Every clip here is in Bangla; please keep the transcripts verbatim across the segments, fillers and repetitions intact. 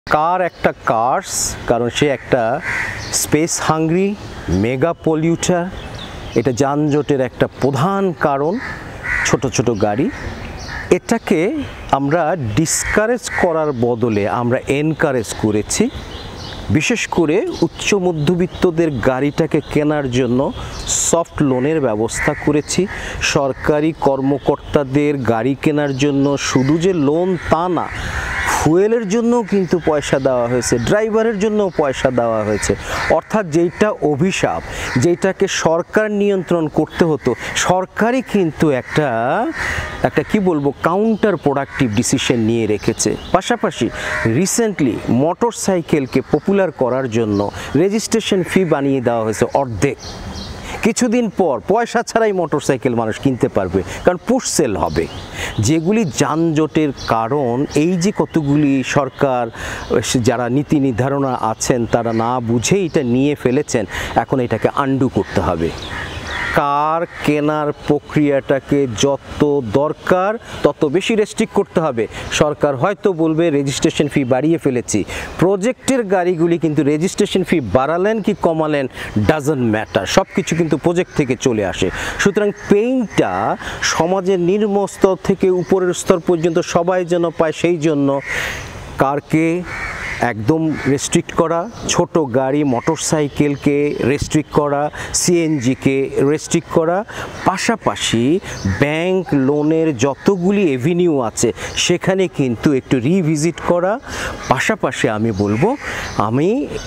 কার একটা কার্স, কারণ সে একটা স্পেস হাংরি মেগা পলিউটার। এটা যানজটের একটা প্রধান কারণ, ছোট ছোট গাড়ি। এটাকে আমরা ডিসকারেজ করার বদলে আমরা এনকারেজ করেছি। বিশেষ করে উচ্চ মধ্যবিত্তদের গাড়িটাকে কেনার জন্য সফট লোনের ব্যবস্থা করেছি। সরকারি কর্মকর্তাদের গাড়ি কেনার জন্য শুধু যে লোন তা না, ফুয়েলের জন্যও কিন্তু পয়সা দেওয়া হয়েছে, ড্রাইভারের জন্যও পয়সা দেওয়া হয়েছে। অর্থাৎ যেইটা অভিশাপ, যেটাকে সরকার নিয়ন্ত্রণ করতে হতো, সরকারই কিন্তু একটা একটা কি বলবো কাউন্টার প্রোডাক্টিভ ডিসিশন নিয়ে রেখেছে। পাশাপাশি রিসেন্টলি মোটর সাইকেলকে পপুলার করার জন্য রেজিস্ট্রেশন ফি বানিয়ে দেওয়া হয়েছে অর্ধেক। কিছুদিন পর পয়সা ছাড়াই মোটরসাইকেল মানুষ কিনতে পারবে, কারণ পুশ সেল হবে। যেগুলি যানজটের কারণ, এই যে কতগুলি সরকার যারা নীতি নির্ধারণা আছেন তারা না বুঝে এটা নিয়ে ফেলেছেন, এখন এটাকে আন্ডু করতে হবে। কার কেনার প্রক্রিয়াটাকে যত দরকার তত বেশি রেস্ট্রিক্ট করতে হবে। সরকার হয়তো বলবে রেজিস্ট্রেশন ফি বাড়িয়ে ফেলেছি, প্রজেক্টের গাড়িগুলি কিন্তু রেজিস্ট্রেশন ফি বাড়ালেন কি কমালেন ডাজন্ট ম্যাটার, সব কিছু কিন্তু প্রজেক্ট থেকে চলে আসে। সুতরাং পেইনটা সমাজের নিম্ন স্তর থেকে উপরের স্তর পর্যন্ত সবাই যেন পায়, সেই জন্য কারকে একদম রেস্ট্রিক্ট করা, ছোট গাড়ি মোটরসাইকেলকে রেস্ট্রিক্ট করা, সিএনজিকে রেস্ট্রিক্ট করা, পাশাপাশি ব্যাংক লোনের যতগুলি এভিনিউ আছে সেখানে কিন্তু একটু রিভিজিট করা। পাশাপাশি আমি বলবো, আমি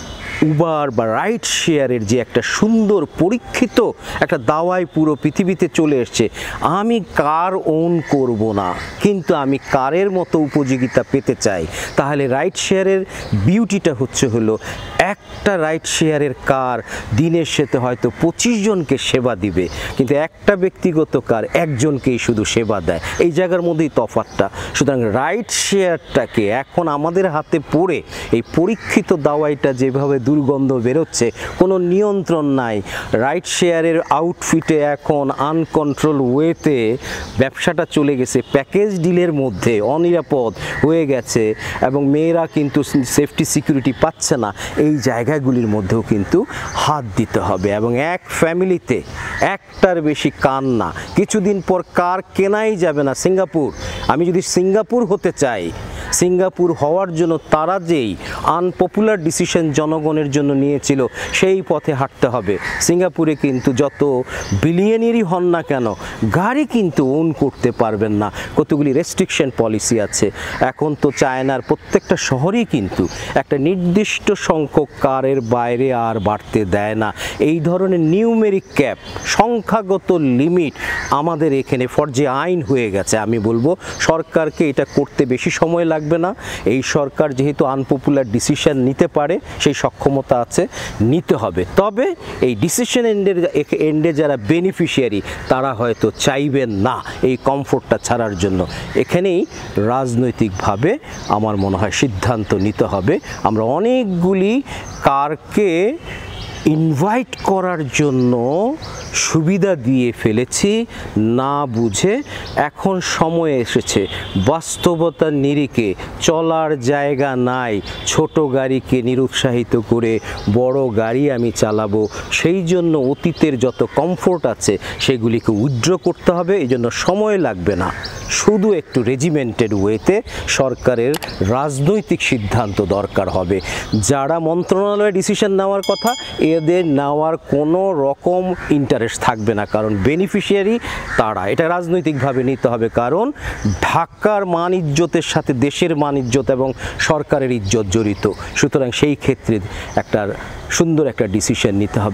উবার বা রাইড শেয়ারের যে একটা সুন্দর পরীক্ষিত একটা দাওয়াই পুরো পৃথিবীতে চলে এসছে, আমি কার ওন করব না, কিন্তু আমি কারের মতো উপযোগিতা পেতে চাই। তাহলে রাইড শেয়ারের বিউটিটা হচ্ছে হলো, একটা রাইড শেয়ারের কার দিনের শেষে হয়তো পঁচিশ জনকে সেবা দিবে, কিন্তু একটা ব্যক্তিগত কার একজনকেই শুধু সেবা দেয়। এই জায়গার মধ্যেই তফাৎটা। সুতরাং রাইড শেয়ারটাকে এখন আমাদের হাতে পড়ে এই পরীক্ষিত দাওয়াইটা যেভাবে দুর্গন্ধ বেরোচ্ছে, কোনো নিয়ন্ত্রণ নাই। রাইড শেয়ারের আউটফিটে এখন আনকন্ট্রোল ওয়েতে ব্যবসাটা চলে গেছে, প্যাকেজ ডিলের মধ্যে অনিরাপদ হয়ে গেছে এবং মেয়েরা কিন্তু সেফটি সিকিউরিটি পাচ্ছে না। এই জায়গাগুলির মধ্যেও কিন্তু হাত দিতে হবে এবং এক ফ্যামিলিতে একটার বেশি কার না। কিছুদিন পর কার কেনাই যাবে না। সিঙ্গাপুর, আমি যদি সিঙ্গাপুর হতে চাই, সিঙ্গাপুর হওয়ার জন্য তারা যেই আনপপুলার ডিসিশন জনগণের জন্য নিয়েছিল সেই পথে হাঁটতে হবে। সিঙ্গাপুরে কিন্তু যত বিলিয়নেরই হন না কেন, গাড়ি কিন্তু ওন করতে পারবেন না, কতগুলি রেস্ট্রিকশন পলিসি আছে। এখন তো চায়নার প্রত্যেকটা শহরেই কিন্তু একটা নির্দিষ্ট সংখ্যক কারের বাইরে আর বাড়তে দেয় না। এই ধরনের নিউমেরিক ক্যাপ, সংখ্যাগত লিমিট আমাদের এখানে ফরজে আইন হয়ে গেছে। আমি বলবো সরকারকে এটা করতে বেশি সময় লাগবে না। এই সরকার যেহেতু আনপপুলার ডিসিশন নিতে পারে, সেই সক্ষমতা আছে, নিতে হবে। তবে এই ডিসিশন এন্ডের এন্ডে যারা বেনিফিশিয়ারি তারা হয়তো চাইবেন না এই কমফোর্টটা ছাড়ার জন্য। এখানেই রাজনৈতিকভাবে আমার মনে হয় সিদ্ধান্ত নিতে হবে। আমরা অনেকগুলি কারকে ইনভাইট করার জন্য সুবিধা দিয়ে ফেলেছি না বুঝে। এখন সময় এসেছে বাস্তবতার নিরিখে, চলার জায়গা নাই, ছোট গাড়িকে নিরুৎসাহিত করে বড় গাড়ি আমি চালাবো, সেই জন্য অতীতের যত কমফোর্ট আছে সেগুলিকে উইথড্র করতে হবে। এই জন্য সময় লাগবে না, শুধু একটু রেজিমেন্টেড ওয়েতে সরকারের রাজনৈতিক সিদ্ধান্ত দরকার হবে। যারা মন্ত্রণালয়ে ডিসিশন নেওয়ার কথা, এদের নেওয়ার কোনো রকম ইন্টারেস্ট থাকবে না, কারণ বেনিফিশিয়ারি তারা। এটা রাজনৈতিকভাবে নিতে হবে, কারণ ঢাকার মান ইজ্জতের সাথে দেশের মান ইজ্জত এবং সরকারের ইজ্জত জড়িত। সুতরাং সেই ক্ষেত্রে একটা সুন্দর একটা ডিসিশন নিতে হবে।